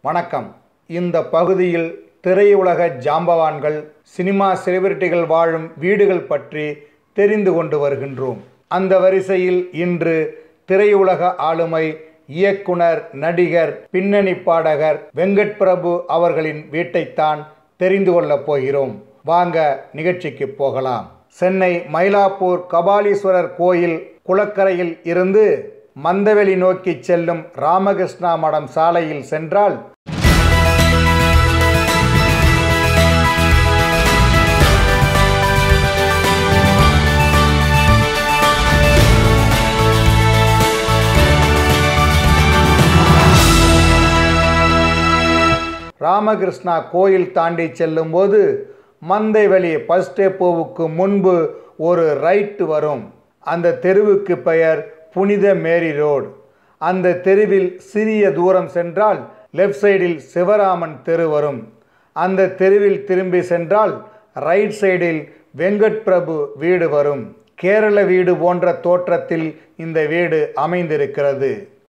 வணக்கம். இந்த பகுதியில் திரையுலக ஜாம்பவான்கள், சினிமா செலிபிரிட்டிகள் வாழும் வீடுகள் பற்றி தெரிந்து கொண்டு வருகின்றோம். அந்த வரிசையில் இன்று திரையுலக ஆளுமை, இயக்குனர், நடிகர், பின்னணி பாடகர் வெங்கட் பிரபு அவர்களின் வீட்டைத்தான் தெரிந்து கொள்ளப் போகிறோம். வாங்க நிகழ்ச்சிக்கு போகலாம். சென்னை மயிலாப்பூர் கபாலீஸ்வரர் கோயில் குளக்கரையில் இருந்து மந்தவெளி நோக்கி செல்லும் ராமகிருஷ்ணா மடம் சாலையில் சென்றால் ராமகிருஷ்ணா கோயில் தாண்டி செல்லும் போது மந்தைவெளி பஸ் டெப்போவுக்கு முன்பு ஒரு ரைட் வரும். அந்த தெருவுக்கு பெயர் புனித மேரி ரோடு. அந்த தெருவில் சிறிய தூரம் சென்றால் லெஃப்ட் சைடில் சிவராமன் தெரு வரும். அந்த தெருவில் திரும்பி சென்றால் ரைட் சைடில் வெங்கட் பிரபு வீடு வரும். கேரள வீடு போன்ற தோற்றத்தில் இந்த வீடு அமைந்திருக்கிறது.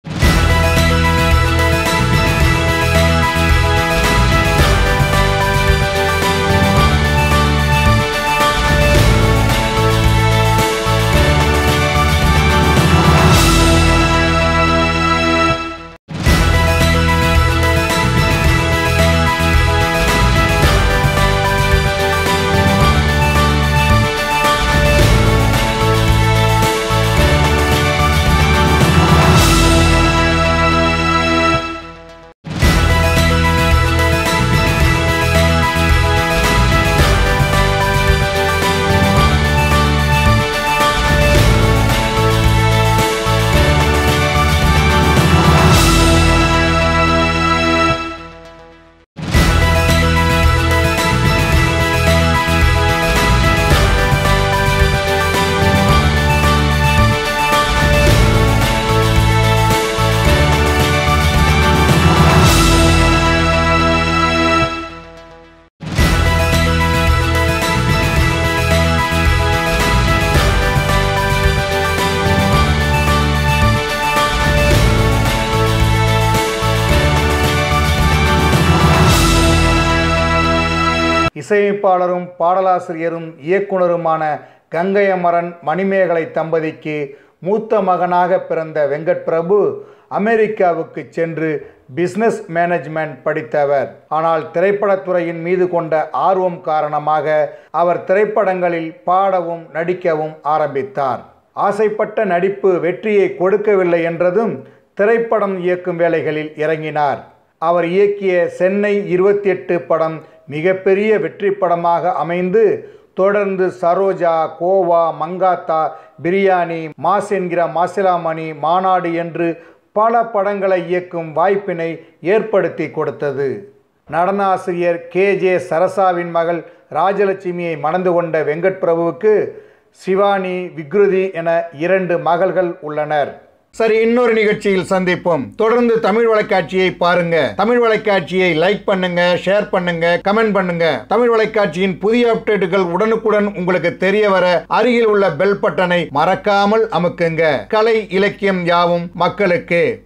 இசையமைப்பாளரும் பாடலாசிரியரும் இயக்குனருமான கங்கையமரன் மணிமேகலை தம்பதிக்கு மூத்த மகனாக பிறந்த வெங்கட் பிரபு அமெரிக்காவுக்கு சென்று பிசினஸ் மேனேஜ்மெண்ட் படித்தவர். ஆனால் திரைப்படத்துறையின் மீது கொண்ட ஆர்வம் காரணமாக அவர் திரைப்படங்களில் பாடவும் நடிக்கவும் ஆரம்பித்தார். ஆசைப்பட்ட நடிப்பு வெற்றியை கொடுக்கவில்லை என்றதும் திரைப்படம் இயக்கும் வேலைகளில் இறங்கினார். அவர் இயக்கிய சென்னை 28 படம் மிகப்பெரிய வெற்றி படமாக அமைந்து தொடர்ந்து சரோஜா, கோவா, மங்காத்தா, பிரியாணி, மாஸ் என்கிற மாசிலாமணி, மாநாடு என்று பல படங்களை இயக்கும் வாய்ப்பினை ஏற்படுத்தி கொடுத்தது. நடன ஆசிரியர் KJ சரசாவின் மகள் ராஜலட்சுமியை மணந்து கொண்ட வெங்கட் பிரபுவுக்கு சிவானி, விக்ருதி என 2 மகள்கள் உள்ளனர். சரி, இன்னொரு நிகழ்ச்சியில் சந்திப்போம். தொடர்ந்து தமிழ் வலைக்காட்சியை பாருங்க. தமிழ் வலைக்காட்சியை லைக் பண்ணுங்க, ஷேர் பண்ணுங்க, கமெண்ட் பண்ணுங்க. தமிழ் வலைக்காட்சியின் புதிய அப்டேட்டுகள் உடனுக்குடன் உங்களுக்கு தெரிய வர அருகில் உள்ள பெல் பட்டனை மறக்காமல் அமுக்குங்க. கலை இலக்கியம் யாவும் மக்களுக்கு.